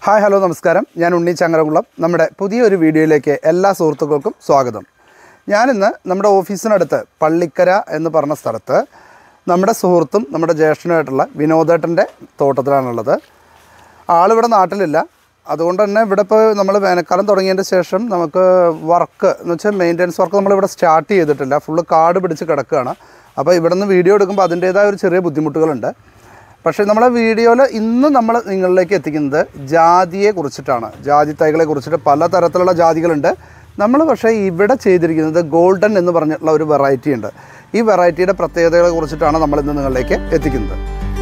Hi hello നമസ്കാരം. ഞാൻ ഉണ്ണി ചങ്ങരകുളം. നമ്മുടെ പുതിയൊരു വീഡിയോയിലേക്ക് എല്ലാ സുഹൃത്തുക്കൾക്കും സ്വാഗതം. ഞാനിന്ന് നമ്മുടെ ഓഫീസിനടുത്ത് പള്ളിക്കര എന്ന് പറഞ്ഞ സ്ഥലത്ത് നമ്മുടെ സുഹൃത്തും നമ്മുടെ ജ്യേഷ്ഠനുമായിട്ടുള്ള വിനോദേട്ടൻ്റെ തോട്ടത്തിലാണുള്ളത്. ആളിവിടെ നാട്ടിലില്ല. അതുകൊണ്ട് തന്നെ ഇവിടെ ഇപ്പോൾ നമ്മൾ വേനൽക്കാലം തുടങ്ങിയതിൻ്റെ ശേഷം നമുക്ക് വർക്ക് എന്ന് വെച്ചാൽ മെയിൻ്റനൻസ് വർക്ക് നമ്മളിവിടെ സ്റ്റാർട്ട് ചെയ്തിട്ടില്ല. ഫുള്ള് കാട് പിടിച്ച് കിടക്കുകയാണ്. അപ്പോൾ ഇവിടെ നിന്ന് വീഡിയോ എടുക്കുമ്പോൾ അതിൻ്റേതായ ഒരു ചെറിയ ബുദ്ധിമുട്ടുകളുണ്ട്. പക്ഷേ നമ്മളെ വീഡിയോയിൽ ഇന്ന് നമ്മൾ നിങ്ങളിലേക്ക് എത്തിക്കുന്നത് ജാതിയെ കുറിച്ചിട്ടാണ്. ജാതി തൈകളെ കുറിച്ചിട്ട് പലതരത്തിലുള്ള ജാതികളുണ്ട്. നമ്മൾ പക്ഷേ ഇവിടെ ചെയ്തിരിക്കുന്നത് ഗോൾഡൻ എന്ന് പറഞ്ഞിട്ടുള്ള ഒരു വെറൈറ്റി ഉണ്ട്. ഈ വെറൈറ്റിയുടെ പ്രത്യേകതകളെ കുറിച്ചിട്ടാണ് നമ്മളിന്ന് നിങ്ങളിലേക്ക് എത്തിക്കുന്നത്.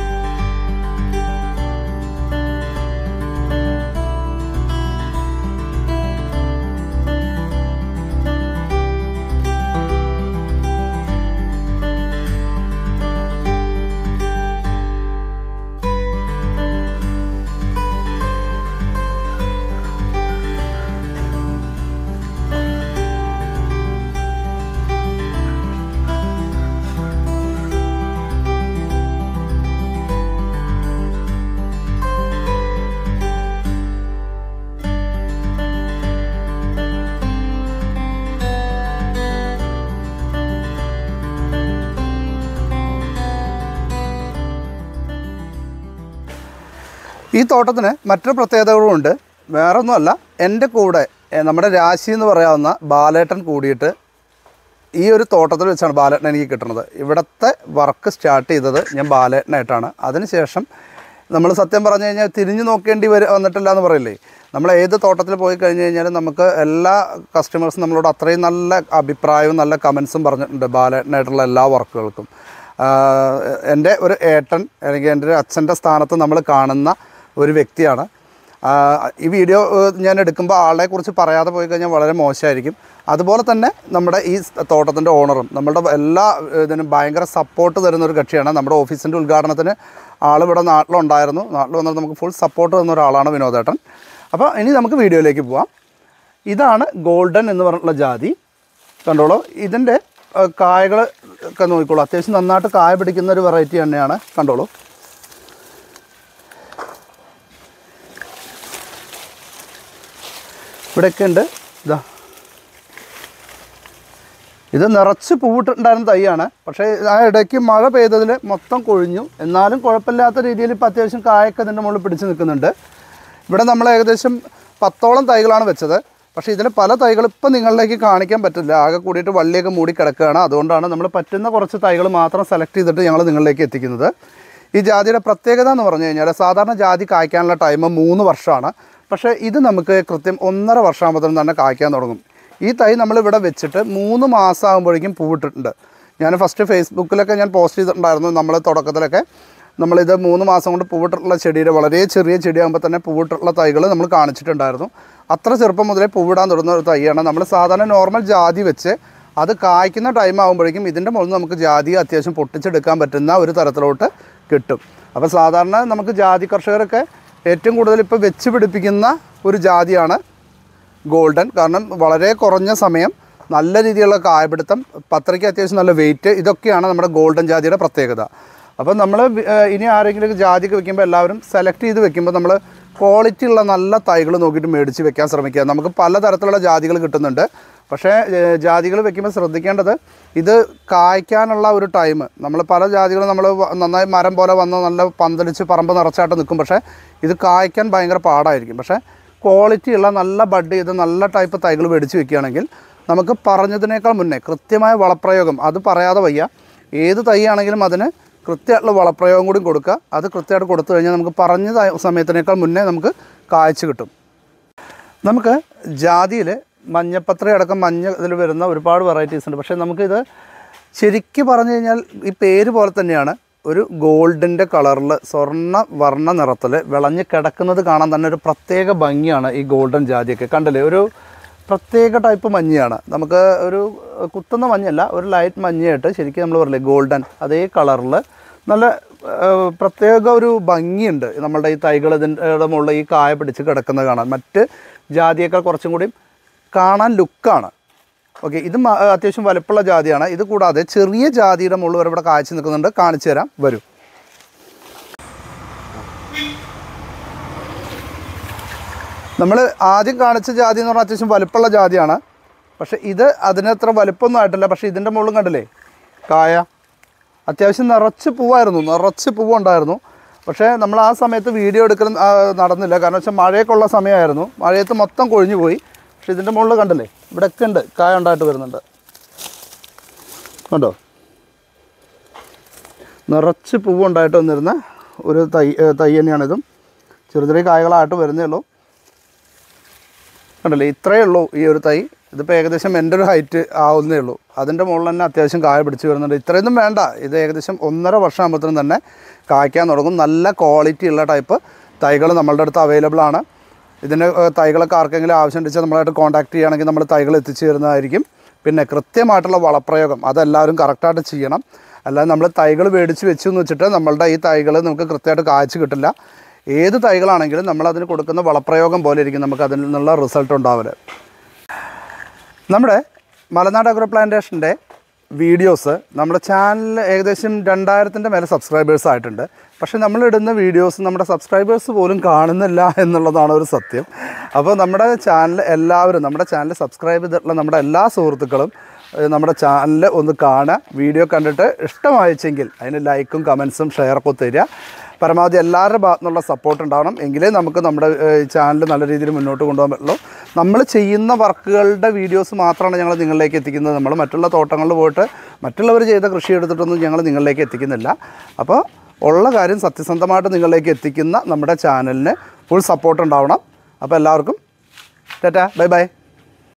ഈ തോട്ടത്തിന് മറ്റൊരു പ്രത്യേകതകളുമുണ്ട്. വേറൊന്നുമല്ല, എൻ്റെ കൂടെ നമ്മുടെ രാശി എന്ന് പറയാവുന്ന ബാലേട്ടൻ കൂടിയിട്ട് ഈ ഒരു തോട്ടത്തിൽ വെച്ചാണ് ബാലേട്ടൻ എനിക്ക് കിട്ടുന്നത്. ഇവിടുത്തെ വർക്ക് സ്റ്റാർട്ട് ചെയ്തത് ഞാൻ ബാലേട്ടനായിട്ടാണ്. അതിനുശേഷം നമ്മൾ സത്യം പറഞ്ഞു കഴിഞ്ഞാൽ തിരിഞ്ഞു നോക്കേണ്ടി വന്നിട്ടില്ല എന്ന് പറയില്ലേ. നമ്മൾ ഏത് തോട്ടത്തിൽ പോയി കഴിഞ്ഞ് കഴിഞ്ഞാലും നമുക്ക് എല്ലാ കസ്റ്റമേഴ്സും നമ്മളോട് അത്രയും നല്ല അഭിപ്രായവും നല്ല കമൻസും പറഞ്ഞിട്ടുണ്ട് ബാലേട്ടനായിട്ടുള്ള എല്ലാ വർക്കുകൾക്കും. എൻ്റെ ഒരു ഏട്ടൻ അല്ലെങ്കിൽ എൻ്റെ ഒരു അച്ഛൻ്റെ സ്ഥാനത്ത് നമ്മൾ കാണുന്ന ഒരു വ്യക്തിയാണ്. ഈ വീഡിയോ ഞാൻ എടുക്കുമ്പോൾ ആളെക്കുറിച്ച് പറയാതെ പോയി കഴിഞ്ഞാൽ വളരെ മോശമായിരിക്കും. അതുപോലെ തന്നെ നമ്മുടെ ഈ തോട്ടത്തിൻ്റെ ഓണറും നമ്മളുടെ എല്ലാ ഇതിനും ഭയങ്കര സപ്പോർട്ട് തരുന്നൊരു കക്ഷിയാണ്. നമ്മുടെ ഓഫീസിൻ്റെ ഉദ്ഘാടനത്തിന് ആളിവിടെ നാട്ടിലുണ്ടായിരുന്നു. നാട്ടിൽ വന്നിട്ട് നമുക്ക് ഫുൾ സപ്പോർട്ട് തന്ന ഒരാളാണ് വിനോദേട്ടൻ. അപ്പോൾ ഇനി നമുക്ക് വീഡിയോയിലേക്ക് പോവാം. ഇതാണ് ഗോൾഡൻ എന്ന് പറഞ്ഞിട്ടുള്ള ജാതി. കണ്ടോളൂ, ഇതിൻ്റെ കായകൾ ഒക്കെ നോക്കിക്കോളൂ. അത്യാവശ്യം നന്നായിട്ട് കായ പിടിക്കുന്ന ഒരു വെറൈറ്റി തന്നെയാണ്. കണ്ടോളൂ, ഇവിടെയൊക്കെ ഉണ്ട്. ഇതാ, ഇത് നിറച്ച് പൂവിട്ടുണ്ടായിരുന്ന തൈയാണ്. പക്ഷേ ആ ഇടയ്ക്ക് മഴ പെയ്തതിൽ മൊത്തം കൊഴിഞ്ഞു. എന്നാലും കുഴപ്പമില്ലാത്ത രീതിയിൽ ഇപ്പോൾ അത്യാവശ്യം കായൊക്കെ ഇതിൻ്റെ മുകളിൽ പിടിച്ച് നിൽക്കുന്നുണ്ട്. ഇവിടെ നമ്മൾ ഏകദേശം 10ഓളം തൈകളാണ് വെച്ചത്. പക്ഷേ ഇതിൽ പല തൈകൾ ഇപ്പം നിങ്ങളിലേക്ക് കാണിക്കാൻ പറ്റില്ല. ആകെ കൂടിയിട്ട് വള്ളിയൊക്കെ മൂടി കിടക്കുകയാണ്. അതുകൊണ്ടാണ് നമ്മൾ പറ്റുന്ന കുറച്ച് തൈകൾ മാത്രം സെലക്ട് ചെയ്തിട്ട് ഞങ്ങൾ നിങ്ങളിലേക്ക് എത്തിക്കുന്നത്. ഈ ജാതിയുടെ പ്രത്യേകത എന്ന് പറഞ്ഞു കഴിഞ്ഞാൽ സാധാരണ ജാതി കായ്ക്കാനുള്ള ടൈം 3 വർഷമാണ്. പക്ഷേ ഇത് നമുക്ക് കൃത്യം 1.5 വർഷമാകുമ്പോഴത്തേനും തന്നെ കായ്ക്കാൻ തുടങ്ങും. ഈ തൈ നമ്മളിവിടെ വെച്ചിട്ട് 3 മാസം ആകുമ്പോഴേക്കും പൂവിട്ടിട്ടുണ്ട്. ഞാൻ ഫസ്റ്റ് ഫേസ്ബുക്കിലൊക്കെ ഞാൻ പോസ്റ്റ് ചെയ്തിട്ടുണ്ടായിരുന്നു. നമ്മൾ തുടക്കത്തിലൊക്കെ നമ്മളിത് 3 മാസം കൊണ്ട് പൂവിട്ടിട്ടുള്ള ചെടിയുടെ വളരെ ചെറിയ ചെടിയാകുമ്പോൾ തന്നെ പൂവിട്ടിട്ടുള്ള തൈകൾ നമ്മൾ കാണിച്ചിട്ടുണ്ടായിരുന്നു. അത്ര ചെറുപ്പം മുതലേ പൂവിടാൻ തുടങ്ങുന്ന ഒരു തൈയാണ്. നമ്മൾ സാധാരണ നോർമൽ ജാതി വെച്ച് അത് കായ്ക്കുന്ന ടൈം ആകുമ്പോഴേക്കും ഇതിൻ്റെ മുകളിൽ നമുക്ക് ജാതി അത്യാവശ്യം പൊട്ടിച്ചെടുക്കാൻ പറ്റുന്ന ഒരു തരത്തിലോട്ട് കിട്ടും. അപ്പോൾ സാധാരണ നമുക്ക് ജാതി കർഷകരൊക്കെ ഏറ്റവും കൂടുതൽ ഇപ്പോൾ വെച്ച് പിടിപ്പിക്കുന്ന ഒരു ജാതിയാണ് ഗോൾഡൻ. കാരണം വളരെ കുറഞ്ഞ സമയം, നല്ല രീതിയിലുള്ള കായപിടുത്തം, പത്രയ്ക്ക് അത്യാവശ്യം നല്ല വെയിറ്റ്, ഇതൊക്കെയാണ് നമ്മുടെ ഗോൾഡൻ ജാതിയുടെ പ്രത്യേകത. അപ്പോൾ നമ്മൾ ഇനി ആരെങ്കിലും ജാതിക്ക് വെക്കുമ്പോൾ എല്ലാവരും സെലക്ട് ചെയ്ത് വെക്കുമ്പോൾ നമ്മൾ ക്വാളിറ്റി ഉള്ള നല്ല തൈകൾ നോക്കിയിട്ട് മേടിച്ച് വെക്കാൻ ശ്രമിക്കുക. നമുക്ക് പലതരത്തിലുള്ള ജാതികൾ കിട്ടുന്നുണ്ട്. പക്ഷേ ജാതികൾ വെക്കുമ്പോൾ ശ്രദ്ധിക്കേണ്ടത് ഇത് കായ്ക്കാനുള്ള ഒരു ടൈം. നമ്മൾ പല ജാതികളും നമ്മൾ നന്നായി മരം പോലെ വന്ന് നല്ല പന്തലിച്ച് പറമ്പ് നിറച്ചായിട്ട് നിൽക്കും. പക്ഷേ ഇത് കായ്ക്കാൻ ഭയങ്കര പാടായിരിക്കും. പക്ഷേ ക്വാളിറ്റിയുള്ള നല്ല ബഡ് ചെയ്ത് നല്ല ടൈപ്പ് തൈകൾ മേടിച്ച് വെക്കുകയാണെങ്കിൽ നമുക്ക് പറഞ്ഞതിനേക്കാൾ മുന്നേ കൃത്യമായ വളപ്രയോഗം, അത് പറയാതെ വയ്യ. ഏത് തൈ ആണെങ്കിലും അതിന് കൃത്യമായിട്ടുള്ള വളപ്രയോഗം കൂടി കൊടുക്കുക. അത് കൃത്യമായിട്ട് കൊടുത്തു കഴിഞ്ഞാൽ നമുക്ക് പറഞ്ഞ സമയത്തിനേക്കാൾ മുന്നേ നമുക്ക് കായ്ച്ച് കിട്ടും. നമുക്ക് ജാതിയിൽ മഞ്ഞപ്പത്ര അടക്കം മഞ്ഞ ഇതിൽ വരുന്ന ഒരുപാട് വെറൈറ്റീസ് ഉണ്ട്. പക്ഷേ നമുക്കിത് ശരിക്കും പറഞ്ഞു കഴിഞ്ഞാൽ ഈ പേര് പോലെ തന്നെയാണ്. ഒരു ഗോൾഡിൻ്റെ കളറിൽ സ്വർണ്ണ വർണ്ണ നിറത്തിൽ വിളഞ്ഞ് കിടക്കുന്നത് കാണാൻ തന്നെ ഒരു പ്രത്യേക ഭംഗിയാണ്. ഈ ഗോൾഡൻ ജാതിയൊക്കെ കണ്ടില്ലേ, ഒരു പ്രത്യേക ടൈപ്പ് മഞ്ഞയാണ്. നമുക്ക് ഒരു കുത്തുന്ന മഞ്ഞല്ല, ഒരു ലൈറ്റ് മഞ്ഞയായിട്ട് ശരിക്കും നമ്മൾ പറയില്ലേ ഗോൾഡൻ, അതേ കളറിൽ നല്ല പ്രത്യേക ഒരു ഭംഗിയുണ്ട്. നമ്മളുടെ ഈ തൈകൾ ഇതിൻ്റെ മുകളിൽ ഈ കായ പിടിച്ച് കിടക്കുന്നത് കാണാൻ മറ്റ് ജാതിയേക്കാൾ കുറച്ചും കൂടി കാണാൻ ലുക്കാണ്. ഓക്കെ, ഇതും അത്യാവശ്യം വലുപ്പമുള്ള ജാതിയാണ്. ഇത് കൂടാതെ ചെറിയ ജാതിയുടെ മുകളിൽ വരെ ഇവിടെ കാഴ്ച നിൽക്കുന്നുണ്ട്. കാണിച്ചു തരാം, വരൂ. നമ്മൾ ആദ്യം കാണിച്ച ജാതി എന്ന് പറഞ്ഞാൽ അത്യാവശ്യം വലുപ്പമുള്ള ജാതിയാണ്. പക്ഷേ ഇത് അതിനത്ര വലുപ്പമൊന്നും ആയിട്ടില്ല. പക്ഷേ ഇതിൻ്റെ മുകളിലും കണ്ടില്ലേ കായ അത്യാവശ്യം നിറച്ച് പൂവുണ്ടായിരുന്നു. പക്ഷേ നമ്മൾ ആ സമയത്ത് വീഡിയോ എടുക്കുന്ന നടന്നില്ല. കാരണം വെച്ചാൽ മഴയൊക്കെ ഉള്ള സമയമായിരുന്നു. മഴയത്ത് മൊത്തം കൊഴിഞ്ഞു പോയി. പക്ഷേ ഇതിൻ്റെ മുകളിൽ കണ്ടില്ലേ ഇവിടെയൊക്കെ ഉണ്ട് കായ ഉണ്ടായിട്ട് വരുന്നുണ്ട്. കണ്ടോ നിറച്ച് പൂവുണ്ടായിട്ട് വന്നിരുന്ന ഒരു തൈ തന്നെയാണിതും. ചെറിയ കായകളായിട്ട് വരുന്നേ ഉള്ളൂ. കണ്ടല്ലേ ഇത്രയേ ഉള്ളൂ ഈ ഒരു തൈ. ഇതിപ്പോൾ ഏകദേശം എൻ്റെ ഒരു ഹൈറ്റ് ആവുന്നേ ഉള്ളൂ. അതിൻ്റെ മുകളിൽ തന്നെ അത്യാവശ്യം കായ പിടിച്ച് വരുന്നുണ്ട്. ഇത്രയൊന്നും വേണ്ട. ഇത് ഏകദേശം 1.5 വർഷം ആകുമ്പോഴത്തേനും തന്നെ കായ്ക്കാൻ തുടങ്ങും. നല്ല ക്വാളിറ്റി ഉള്ള ടൈപ്പ് തൈകൾ നമ്മളുടെ അടുത്ത് അവൈലബിൾ ആണ്. ഇതിൻ്റെ തൈകളൊക്കെ ആർക്കെങ്കിലും ആവശ്യമുണ്ടെങ്കിൽ നമ്മളായിട്ട് കോൺടാക്ട് ചെയ്യുകയാണെങ്കിൽ നമ്മൾ തൈകൾ എത്തിച്ചു തരുന്നതായിരിക്കും. പിന്നെ കൃത്യമായിട്ടുള്ള വളപ്രയോഗം അതെല്ലാവരും കറക്റ്റായിട്ട് ചെയ്യണം. അല്ലാതെ നമ്മൾ തൈകൾ മേടിച്ച് വെച്ചു എന്ന് വെച്ചിട്ട് നമ്മളുടെ ഈ തൈകൾ നമുക്ക് കൃത്യമായിട്ട് കായ്ച്ച് കിട്ടില്ല. ഏത് തൈകളാണെങ്കിലും നമ്മളതിന് കൊടുക്കുന്ന വളപ്രയോഗം പോലെ ഇരിക്കും നമുക്ക് അതിൽ നിന്നുള്ള റിസൾട്ട് ഉണ്ടാവല്. നമ്മുടെ മലനാട് അഗ്രോ പ്ലാന്റേഷൻ്റെ വീഡിയോസ് നമ്മുടെ ചാനലിൽ ഏകദേശം 2000-ൻ്റെ മേലെ സബ്സ്ക്രൈബേഴ്സ് ആയിട്ടുണ്ട്. പക്ഷേ നമ്മളിടുന്ന വീഡിയോസ് നമ്മുടെ സബ്സ്ക്രൈബേഴ്സ് പോലും കാണുന്നില്ല എന്നുള്ളതാണ് ഒരു സത്യം. അപ്പോൾ നമ്മുടെ ചാനൽ എല്ലാവരും നമ്മുടെ ചാനൽ സബ്സ്ക്രൈബ് ചെയ്തിട്ടുള്ള നമ്മുടെ എല്ലാ സുഹൃത്തുക്കളും നമ്മുടെ ചാനൽ ഒന്ന് കാണുക. വീഡിയോ കണ്ടിട്ട് ഇഷ്ടമായിച്ചെങ്കിൽ അതിന് ലൈക്കും കമൻസും ഷെയറൊക്കെ തരിക. പരമാവധി എല്ലാവരുടെ ഭാഗത്തു നിന്നുള്ള സപ്പോർട്ട് ഉണ്ടാവണം. എങ്കിലേ നമുക്ക് നമ്മുടെ ചാനൽ നല്ല രീതിയിൽ മുന്നോട്ട് കൊണ്ടുപോകാൻ പറ്റുള്ളൂ. നമ്മൾ ചെയ്യുന്ന വർക്കുകളുടെ വീഡിയോസ് മാത്രമാണ് ഞങ്ങൾ നിങ്ങളിലേക്ക് എത്തിക്കുന്നത്. നമ്മൾ മറ്റുള്ള തോട്ടങ്ങളിൽ പോയിട്ട് മറ്റുള്ളവർ ചെയ്ത കൃഷി എടുത്തിട്ടൊന്നും ഞങ്ങൾ നിങ്ങളിലേക്ക് എത്തിക്കുന്നില്ല. അപ്പോൾ ഉള്ള കാര്യം സത്യസന്ധമായിട്ട് നിങ്ങളിലേക്ക് എത്തിക്കുന്ന നമ്മുടെ ചാനലിന് ഫുൾ സപ്പോർട്ട് ഉണ്ടാവണം. അപ്പോൾ എല്ലാവർക്കും ടാറ്റാ ബൈ ബൈ.